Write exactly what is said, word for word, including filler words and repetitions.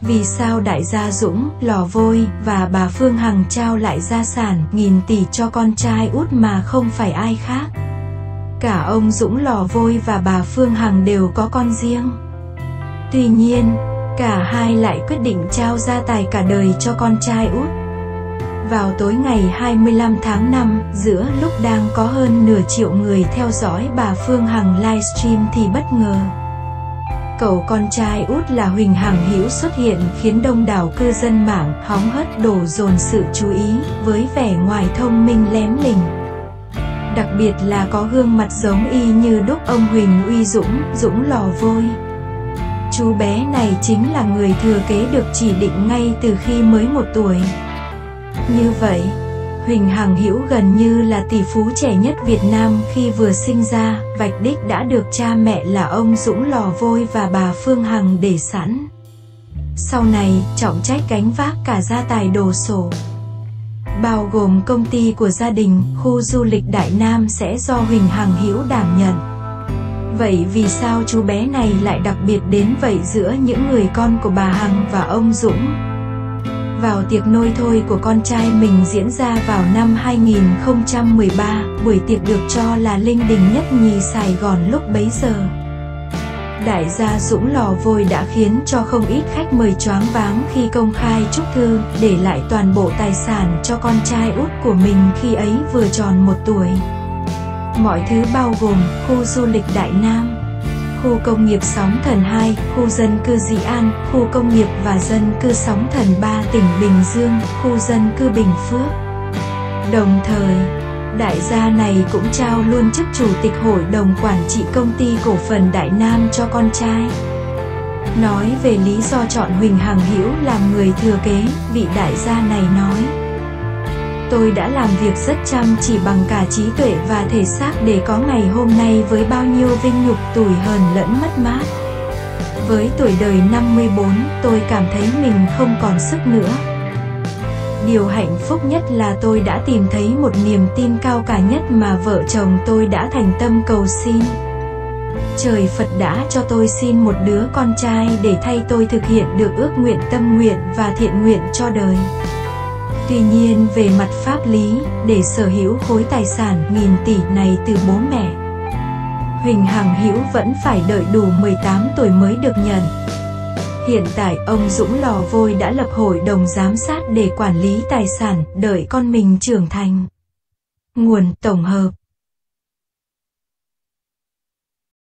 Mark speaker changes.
Speaker 1: Vì sao đại gia Dũng, Lò Vôi và bà Phương Hằng trao lại gia sản nghìn tỷ cho con trai út mà không phải ai khác? Cả ông Dũng Lò Vôi và bà Phương Hằng đều có con riêng. Tuy nhiên, cả hai lại quyết định trao gia tài cả đời cho con trai út. Vào tối ngày hai mươi lăm tháng năm, giữa lúc đang có hơn nửa triệu người theo dõi bà Phương Hằng livestream thì bất ngờ, cậu con trai út là Huỳnh Hằng Hữu xuất hiện khiến đông đảo cư dân mạng hóng hớt đổ dồn sự chú ý, với vẻ ngoài thông minh lém lỉnh. Đặc biệt là có gương mặt giống y như đúc ông Huỳnh Uy Dũng, Dũng Lò Vôi. Chú bé này chính là người thừa kế được chỉ định ngay từ khi mới một tuổi. Như vậy, Huỳnh Hằng Hữu gần như là tỷ phú trẻ nhất Việt Nam khi vừa sinh ra, vạch đích đã được cha mẹ là ông Dũng Lò Vôi và bà Phương Hằng để sẵn. Sau này, trọng trách gánh vác cả gia tài đồ sộ, bao gồm công ty của gia đình, khu du lịch Đại Nam sẽ do Huỳnh Hằng Hữu đảm nhận. Vậy vì sao chú bé này lại đặc biệt đến vậy giữa những người con của bà Hằng và ông Dũng? Vào tiệc nôi thôi của con trai mình diễn ra vào năm hai nghìn không trăm mười ba, buổi tiệc được cho là linh đình nhất nhì Sài Gòn lúc bấy giờ. Đại gia Dũng Lò Vôi đã khiến cho không ít khách mời choáng váng khi công khai chúc thư, để lại toàn bộ tài sản cho con trai út của mình khi ấy vừa tròn một tuổi. Mọi thứ bao gồm khu du lịch Đại Nam, khu công nghiệp Sóng Thần hai, khu dân cư Dĩ An, khu công nghiệp và dân cư Sóng Thần ba tỉnh Bình Dương, khu dân cư Bình Phước. Đồng thời, đại gia này cũng trao luôn chức chủ tịch hội đồng quản trị công ty cổ phần Đại Nam cho con trai. Nói về lý do chọn Huỳnh Hằng Hữu làm người thừa kế, vị đại gia này nói: "Tôi đã làm việc rất chăm chỉ bằng cả trí tuệ và thể xác để có ngày hôm nay với bao nhiêu vinh nhục, tủi hờn lẫn mất mát. Với tuổi đời năm mươi bốn, tôi cảm thấy mình không còn sức nữa. Điều hạnh phúc nhất là tôi đã tìm thấy một niềm tin cao cả nhất mà vợ chồng tôi đã thành tâm cầu xin. Trời Phật đã cho tôi xin một đứa con trai để thay tôi thực hiện được ước nguyện tâm nguyện và thiện nguyện cho đời. Tuy nhiên về mặt pháp lý, để sở hữu khối tài sản nghìn tỷ này từ bố mẹ, Huỳnh Hằng Hữu vẫn phải đợi đủ mười tám tuổi mới được nhận. Hiện tại, ông Dũng Lò Vôi đã lập hội đồng giám sát để quản lý tài sản, đợi con mình trưởng thành." Nguồn tổng hợp